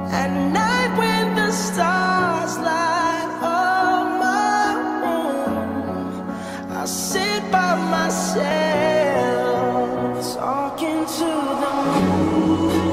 At night when the stars light up my room, I sit by myself talking to the moon.